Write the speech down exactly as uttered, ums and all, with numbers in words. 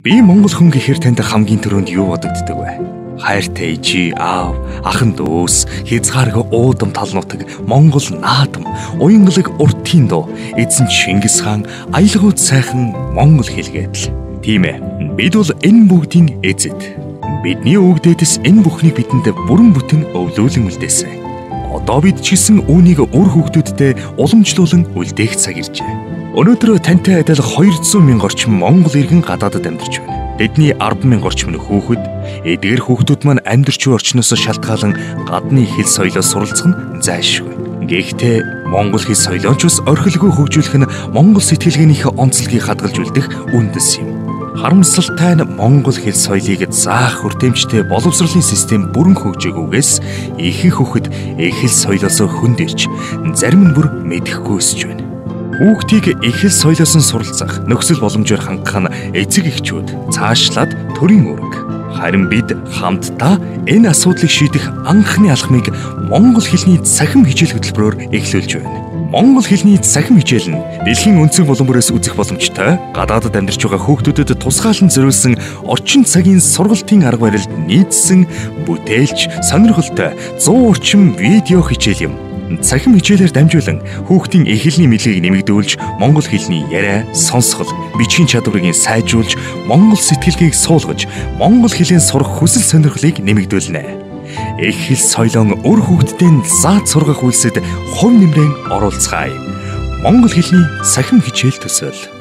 Би монгол хүн гэхээр танд хамгийн түрүүнд юу бодогддог вэ? Хайртай ижи, аав, ахын дүүс, хязгааргүй уудам талнуутаг, монгол наадам, уянгалаг уртын дуу, эзэн Чингис хаан, аялгууд сайхан монгол хэлгээд л. Тийм ээ. Бид бол энэ бүгдийн эзэд. Бидний өвгдөөс энэ бүхнийг бидэнд бүрэн бүтэн өвлүүлэн үлдээсэн. Одоо бид ч гэсэн үүнийг үр хөвгдүүдтэй уламжлуулан үлдээх цаг иржээ. Өнөөдөр тантай адил хоёр зуун мянган орчим монгол иргэн гадаадад амьдарч байна. Тэдний арван мянган орчим нь хүүхэд, эдгээр хүүхдүүд маань амьдарч буй орчноос шалтгаалan гадны хэл соёлоо суралцах нь зайлшгүй. Гэхдээ монгол хэл соёлоо ч бас орхилгүй хөгжүүлэх нь монгол сэтгэлгээнийхээ онцлогийг хадгалж үлдэх үндэс юм. Харамсалтай нь монгол хэл соёлыг заах хүртээмжтэй боловсролын систем бүрэн хөгжөөгүйгээс ихэнх хүүхэд их хэл соёлоос хүнд ирж, зарим нь бүр мэдэхгүй өсөж байна. Хүүхдийг их хэл соёлоос нь суралцах, нөхцөл боломжоор хангах нь эцэг эхчүүд цаашлаад төрийн үүрэг. Харин бид хамтдаа энэ асуудлыг шийдэх анхны алхмыг монгол хэлний цахим хичээл хөтөлбөрөөр эхлүүлж байна. Монгол хэлний цахим хичээл нь дэлхийн өнцөг булан бүрээс үзэх боломжтой, гадаадад амьдарч байгаа хүүхдүүдэд тусгаалan зориулсан орчин цагийн сургалтын арга барилд нийцсэн бүтээлч сонирхолтой зуун орчим видео хичээл юм. Цахим хичээлээр дамжуулан хүүхдийн их хэлний мэдлэгийг нэмэгдүүлж, монгол хэлний яриа, сонсгол, бичгийн чадварыг сайжруулж, монгол сэтгэлгээг суулгаж, монгол хэлээр сурах хүсэл сонирхлыг нэмэгдүүлнэ. Их хэл соёлон өр хүүхдтэй заад сургах үйлсэд хувь нэмрээ оруулцгаая. Монгол хэлний цахим хичээл төсөөл.